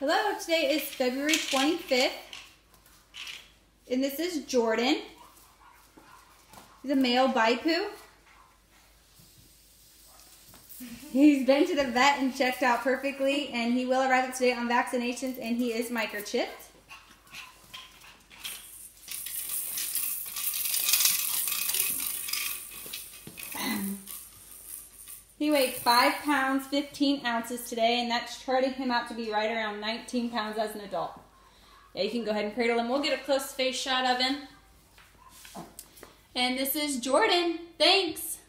Hello, today is February 25th, and this is Jordyn. He's a male bichpoo. He's been to the vet and checked out perfectly, and he will arrive up today on vaccinations, and he is microchipped. He weighed 5 pounds, 15 ounces today, and that's charting him out to be right around 19 pounds as an adult. Yeah, you can go ahead and cradle him. We'll get a close face shot of him. And this is Jordyn. Thanks.